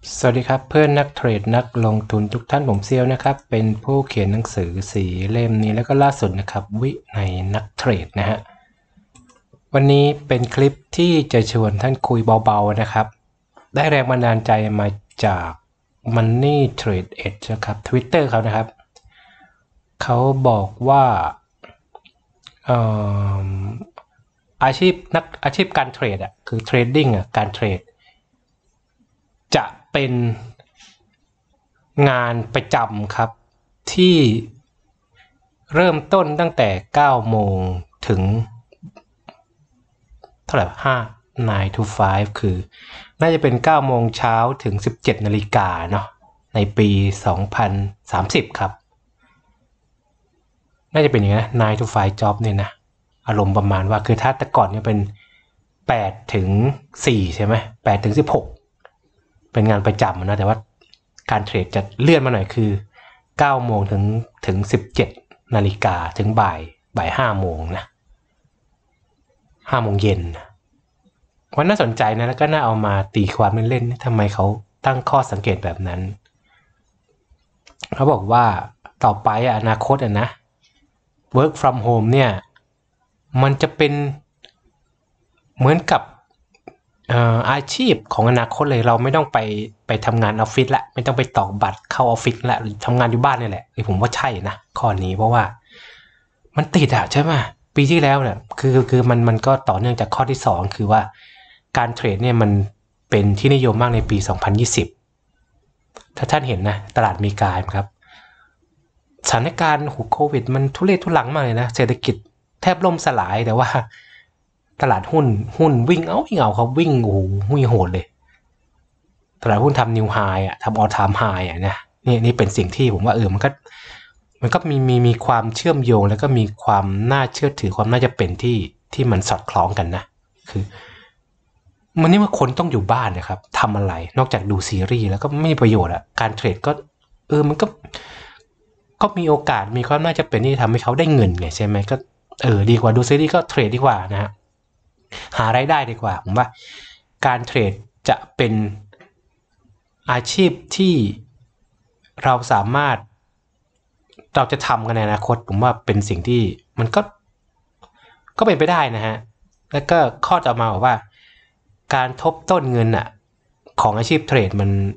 สวัสดีครับเพื่อนนักเทรดนักลงทุนทุกท่านผมเซียวนะครับเป็นผู้เขียนหนังสือ4เล่มนี้แล้วก็ล่าสุดนะครับวินัยนักเทรดนะฮะวันนี้เป็นคลิปที่จะชวนท่านคุยเบาๆนะครับได้แรงบันดาลใจมาจาก Money Trade Edge นะครับ Twitter เขานะครับเขาบอกว่าอาชีพการเทรดคือเทรดดิ้งการเทรดจะเป็นงานประจำครับที่เริ่มต้นตั้งแต่9โมงถึงเท่าไหร่9 to 5คือน่าจะเป็น9โมงเช้าถึง17นาฬิกาเนาะในปี2030ครับน่าจะเป็นอย่างนี้นะ9 to 5 job เนี่ยนะอารมณ์ประมาณว่าคือถ้าแต่ก่อนเนี่ยเป็น8ถึง4ใช่ไหม8ถึง16เป็นงานประจำนะแต่ว่าการเทรดจะเลื่อนมาหน่อยคือ9โมงถึง17นาฬิกาถึงบ่าย5โมงนะ5โมงเย็นว่าน่าสนใจนะแล้วก็น่าเอามาตีความเล่นๆทำไมเขาตั้งข้อสังเกตแบบนั้นเขาบอกว่าต่อไปอนาคตนะ work from home เนี่ยมันจะเป็นเหมือนกับอาชีพของอนาคตเลยเราไม่ต้องไปทำงานออฟฟิศละไม่ต้องไปตอกบัตรเข้าออฟฟิศละทำงานอยู่บ้านนี่แหละผมว่าใช่นะข้อนี้เพราะว่ามันติดใช่ไหมปีที่แล้วเนี่ยคือมันก็ต่อเนื่องจากข้อที่2คือว่าการเทรดเนี่ยมันเป็นที่นิยมมากในปี2020ถ้าท่านเห็นนะตลาดอเมริกาครับสถานการณ์โควิดมันทุเรศทุลังมากเลยนะเศรษฐกิจแทบล่มสลายแต่ว่าตลาดหุ้นวิ่งเอาเขาวิ่งโอ้โหหุ้ยโหดเลยตลาดหุ้นทำนิวไฮทำออลไทม์ไฮนะนี่เป็นสิ่งที่ผมว่ามันก็มีความเชื่อมโยงแล้วก็มีความน่าเชื่อถือความน่าจะเป็นที่มันสอดคล้องกันนะคือมันนี่ว่าคนต้องอยู่บ้านนะครับทำอะไรนอกจากดูซีรีส์แล้วก็ไม่มีประโยชน์การเทรดก็มันก็มีโอกาสมีความน่าจะเป็นที่ทำให้เขาได้เงินไงใช่ไหมก็ดีกว่าดูซีรีส์ก็เทรดดีกว่านะฮะหารายได้ดีกว่าผมว่าการเทรดจะเป็นอาชีพที่เราสามารถเราจะทำกันในอนาคตผมว่าเป็นสิ่งที่มันก็เป็นไปได้นะฮะแล้วก็ข้อต่อมาบอกว่าการทบต้นเงินของอาชีพเทรด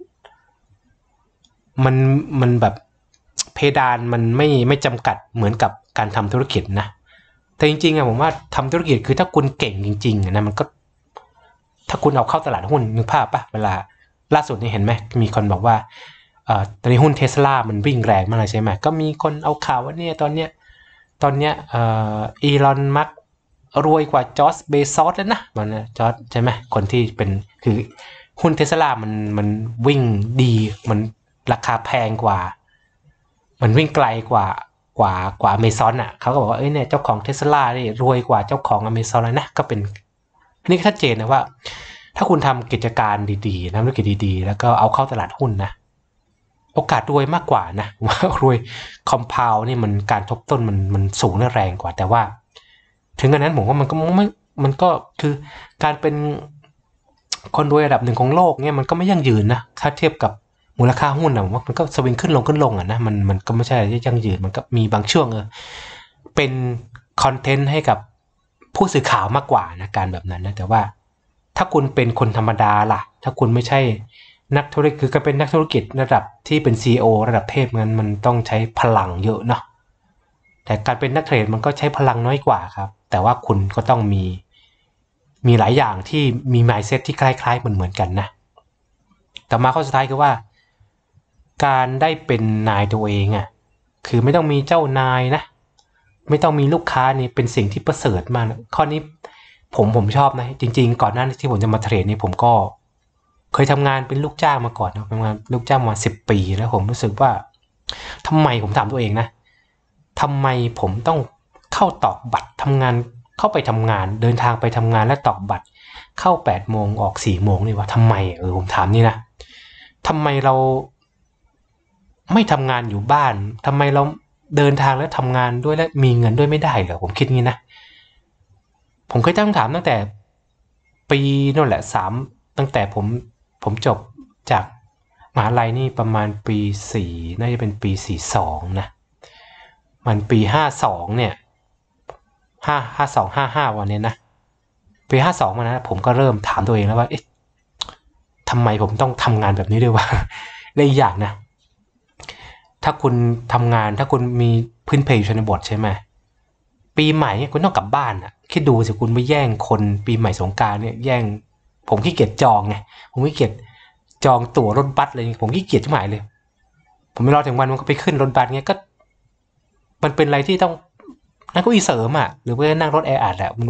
มันแบบเพดานมันไม่จำกัดเหมือนกับการทำธุรกิจนะแต่จริงๆผมว่าทำธุรกิจคือถ้าคุณเก่งจริงๆนะมันก็ถ้าคุณเอาเข้าตลาดหุ้นนึกภาพปะเวลาล่าสุดนี่เห็นไหมมีคนบอกว่าตอนนี้หุ้น Tesla มันวิ่งแรงมากเลยใช่ไหมก็มีคนเอาข่าวว่าเนี่ยตอนเนี้ยอีลอนมัสก์รวยกว่าจอร์จเบซอสแล้วนะมันจอร์จใช่ไหมคนที่เป็นคือหุ้น Tesla มันวิ่งดีมันราคาแพงกว่ามันวิ่งไกลกว่าอเมซอนเขาก็บอกว่าเนี่ยเจ้าของ Tesla นี่รวยกว่าเจ้าของอเมซอนเลยนะก็เป็นอันนี้ชัดเจนนะว่าถ้าคุณทำกิจการดีๆทำธุรกิจดีๆแล้วก็เอาเข้าตลาดหุ้นนะโอกาสรวยมากกว่านะว่ารวยคอมเพลนี่มันการทบต้นมันสูงและแรงกว่าแต่ว่าถึงกระนั้นผมว่ามันก็คือการเป็นคนรวยระดับหนึ่งของโลกเนี่ยมันก็ไม่ยั่งยืนนะถ้าเทียบกับมูลค่าหุ้นผมว่ามันก็สวิงขึ้นลงนะมันก็ไม่ใช่ที่ยั่งยืนมันก็มีบางช่วงเป็นคอนเทนต์ให้กับผู้สื่อข่าวมากกว่านะการแบบนั้นนะแต่ว่าถ้าคุณเป็นคนธรรมดาล่ะถ้าคุณไม่ใช่นักธุรกิจคือก็เป็นนักธุรกิจระดับที่เป็น CEO ระดับเทพมันต้องใช้พลังเยอะเนาะแต่การเป็นนักเทรดมันก็ใช้พลังน้อยกว่าครับแต่ว่าคุณก็ต้องมีหลายอย่างที่มี mindset ที่คล้ายๆเหมือนกันนะแต่มาข้อสุดท้ายคือว่าการได้เป็นนายตัวเองคือไม่ต้องมีเจ้านายนะไม่ต้องมีลูกค้านี่เป็นสิ่งที่ประเสริฐมากข้อนี้ผมชอบนะจริงๆก่อนหน้าที่ผมจะมาเทรดนี่ผมก็เคยทำงานเป็นลูกจ้างมาก่อนนะทำงานลูกจ้างมา10 ปีแล้วผมรู้สึกว่าทำไมผมถามตัวเองนะทำไมผมต้องเข้าตอกบัตรทำงานเข้าไปทำงานเดินทางไปทำงานและตอกบัตรเข้า8โมงออก4โมงนี่วะทำไมผมถามนี่นะทำไมเราไม่ทำงานอยู่บ้านทำไมเราเดินทางและทำงานด้วยและมีเงินด้วยไม่ได้เหรอผมคิดงี้นะผมเคยตั้งคำถามตั้งแต่ปีนั่นแหละตั้งแต่ผมจบจากมหาลัยนี่ประมาณปี4น่าจะเป็นปี42นะมันปี52เนี่ย52 55วันนี้นะปี52วันนั้นผมก็เริ่มถามตัวเองแล้วว่าเอ๊ะทำไมผมต้องทำงานแบบนี้ด้วยวะและอีกอย่างนะถ้าคุณทำงานถ้าคุณมีพื้นเพอยู่ชนบทใช่ไหมปีใหม่คุณต้องกลับบ้านอ่ะคิดดูสิคุณไปแย่งคนปีใหม่สงกรานต์เนี่ยแย่งผมขี้เกียจจองไงผมขี้เกียจจองตั๋วรถบัสเลยผมขี้เกียจชิบหายเลยผมไม่รอถึงวันมันก็ไปขึ้นรถบัสเงี้ยก็มันเป็นอะไรที่ต้องนั่งเก้าอี้เสริมอ่ะหรือว่านั่งรถแออัดอ่ะมัน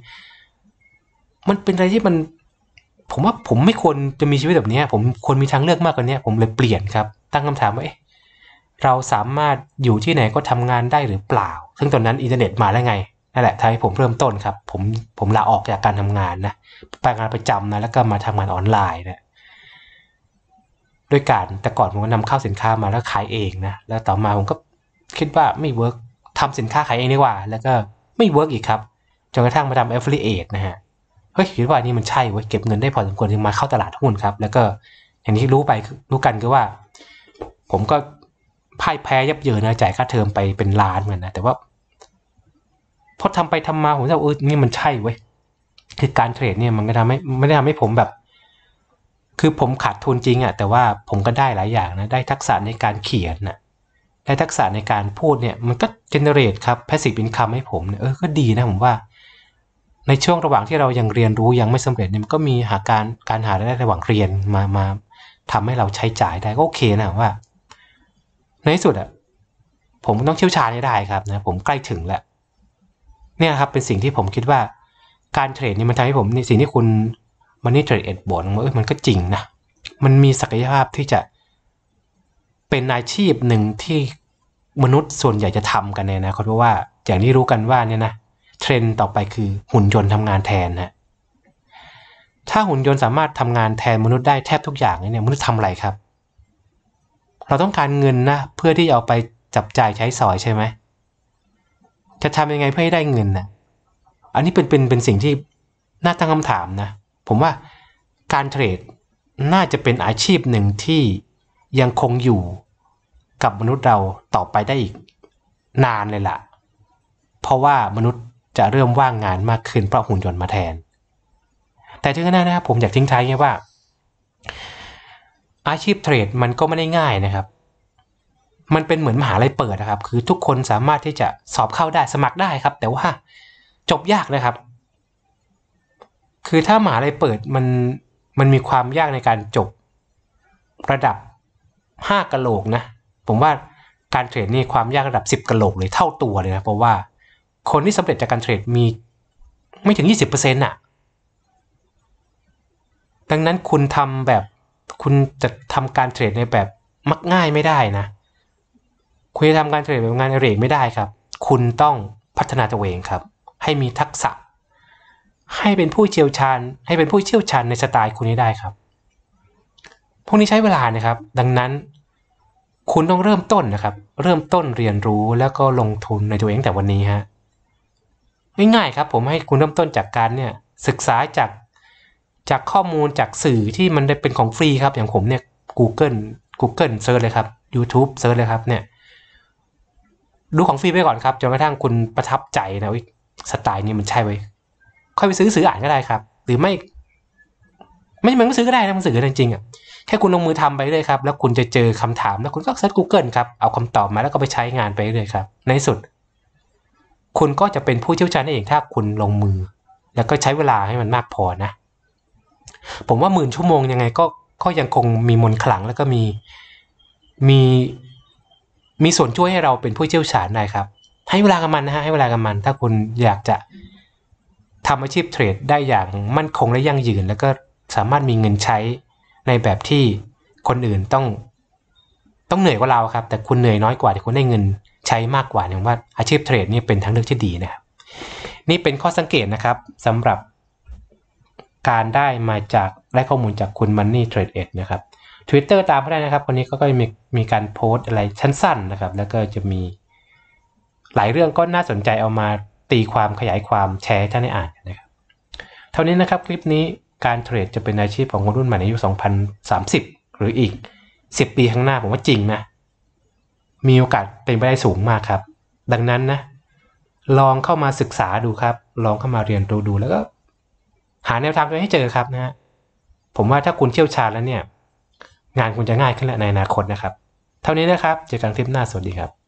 เป็นอะไรที่มันผมว่าผมไม่ควรจะมีชีวิตแบบนี้ผมควรมีทางเลือกมากกว่านี้ผมเลยเปลี่ยนครับตั้งคำถามว่าเราสามารถอยู่ที่ไหนก็ทำงานได้หรือเปล่าซึ่งตอนนั้นอินเทอร์เน็ตมาแล้วไงนั่นแหละทำให้ผมเริ่มต้นครับผมลาออกจากการทำงานนะไปงานประจำนะแล้วก็มาทำงานออนไลน์นะด้วยการแต่ก่อนผมก็นำเข้าสินค้ามาแล้วขายเองนะแล้วต่อมาผมก็คิดว่าไม่เวิร์กทำสินค้าขายเองดีกว่าแล้วก็ไม่เวิร์กอีกครับจนกระทั่งมาทำ affiliate นะฮะเฮ้ยคิดว่านี่มันใช่เว้ยเก็บเงินได้พอสมควรจึงมาเข้าตลาดหุ้นครับแล้วก็อย่างที่รู้กันคือว่าผมก็พ่ายแพ้ยับเยินนะจ่ายค่าเทอมไปเป็นล้านเหมือนนะแต่ว่าพอทำไปทำมาผมจะนี่มันใช่เว้ยคือการเทรดเนี่ยมันก็ไม่ได้ทำให้ผมแบบคือผมขาดทุนจริงอ่ะแต่ว่าผมก็ได้หลายอย่างนะได้ทักษะในการเขียนนะได้ทักษะในการพูดเนี่ยมันก็เจเนเรตครับ passive income ให้ผมเนี่ยก็ดีนะผมว่าในช่วงระหว่างที่เรายังเรียนรู้ยังไม่สำเร็จเนี่ยมันก็มีการหารายได้ระหว่างเรียนมาทำให้เราใช้จ่ายได้ก็โอเคนะว่าในที่สุดอ่ะผมต้องเชี่ยวชาญให้ได้ครับนะผมใกล้ถึงแล้วเนี่ยครับเป็นสิ่งที่ผมคิดว่าการเทรดนี่มันทำให้ผมในสิ่งที่คุณมันนี่เทรดบอกว่ามันก็จริงนะมันมีศักยภาพที่จะเป็นอาชีพหนึ่งที่มนุษย์ส่วนใหญ่จะทำกันในอนาคตเพราะว่าอย่างที่รู้กันว่าเนี่ยนะเทรนด์ต่อไปคือหุ่นยนต์ทำงานแทนนะถ้าหุ่นยนต์สามารถทำงานแทนมนุษย์ได้แทบทุกอย่างเนี่ยมนุษย์ทำอะไรครับเราต้องการเงินนะเพื่อที่เอาไปจับจ่ายใช้สอยใช่ไหมจะทำยังไงเพื่อให้ได้เงินนะอันนี้เป็นสิ่งที่น่าตั้งคำถามนะผมว่าการเทรดน่าจะเป็นอาชีพหนึ่งที่ยังคงอยู่กับมนุษย์เราต่อไปได้อีกนานเลยล่ะเพราะว่ามนุษย์จะเริ่มว่างงานมากขึ้นเพราะหุ่นยนต์มาแทนแต่ถึงขนาดนะครับผมอยากทิ้งท้ายไงว่าอาชีพเทรดมันก็ไม่ได้ง่ายนะครับมันเป็นเหมือนมหาลัยเปิดนะครับคือทุกคนสามารถที่จะสอบเข้าได้สมัครได้ครับแต่ว่าจบยากนะครับคือถ้ามหาลัยเปิดมันมีความยากในการจบระดับ5กะโหลกนะผมว่าการเทรดนี่ความยากระดับ10กะโหลกเลยเท่าตัวเลยนะเพราะว่าคนที่สำเร็จจากการเทรดมีไม่ถึง 20% น่ะดังนั้นคุณจะทำการเทรดในแบบมักง่ายไม่ได้นะคุณจะทำการเทรดแบบงานอดิเรกไม่ได้ครับคุณต้องพัฒนาตัวเองครับให้มีทักษะให้เป็นผู้เชี่ยวชาญในสไตล์คุณให้ได้ครับพวกนี้ใช้เวลานะครับดังนั้นคุณต้องเริ่มต้นนะครับเริ่มต้นเรียนรู้แล้วก็ลงทุนในตัวเองแต่วันนี้ฮะง่ายๆครับผมให้คุณเริ่มต้นจากการเนี่ยศึกษาจากข้อมูลจากสื่อที่มันได้เป็นของฟรีครับอย่างผมเนี่ย Google เซิร์ชเลยครับ YouTube เซิร์ชเลยครับเนี่ยดูของฟรีไปก่อนครับจนกระทั่งคุณประทับใจนะสไตล์นี้มันใช่ไว้ค่อยไปซื้ออ่านก็ได้ครับหรือไม่มันซื้อก็ได้นะมันซื้อจริงๆอ่ะแค่คุณลงมือทำไปเลยครับแล้วคุณจะเจอคำถามแล้วคุณก็เซิร์ช Google ครับเอาคำตอบมาแล้วก็ไปใช้งานไปเลยครับในสุดคุณก็จะเป็นผู้เชี่ยวชาญเองถ้าคุณลงมือแล้วก็ใช้เวลาให้มันมากพอนะผมว่า10,000 ชั่วโมงยังไงก็ยังคงมีมนต์ขลังแล้วก็มีส่วนช่วยให้เราเป็นผู้เชี่ยวชาญได้ครับให้เวลากับมันนะฮะให้เวลากับมันถ้าคุณอยากจะทำอาชีพเทรดได้อย่างมั่นคงและยั่งยืนแล้วก็สามารถมีเงินใช้ในแบบที่คนอื่นต้องเหนื่อยกว่าเราครับแต่คุณเหนื่อยน้อยกว่าแต่คุณได้เงินใช้มากกว่าเนี่ยว่าอาชีพเทรดนี่เป็นทางเลือกที่ดีนะครับนี่เป็นข้อสังเกตนะครับสำหรับการได้ข้อมูลจากคุณ Money Trade Edge นะครับ Twitter ตามก็ได้นะครับคนนี้ก็มีการโพสต์อะไรสั้นๆนะครับแล้วก็จะมีหลายเรื่องก็น่าสนใจเอามาตีความขยายความแชร์ให้ท่านได้อ่านนะครับเท่านี้นะครับคลิปนี้การเทรดจะเป็นอาชีพของคนรุ่นใหม่ในยุค2030หรืออีก 10 ปีข้างหน้าผมว่าจริงนะมีโอกาสเป็นไปได้สูงมากครับดังนั้นนะลองเข้ามาศึกษาดูครับลองเข้ามาเรียนรู้ดูแล้วก็หาแนวทางตัวให้เจอครับนะฮะผมว่าถ้าคุณเชี่ยวชาญแล้วเนี่ยงานคุณจะง่ายขึ้นในอนาคตนะครับเท่านี้นะครับเจอกันคลิปหน้าสวัสดีครับ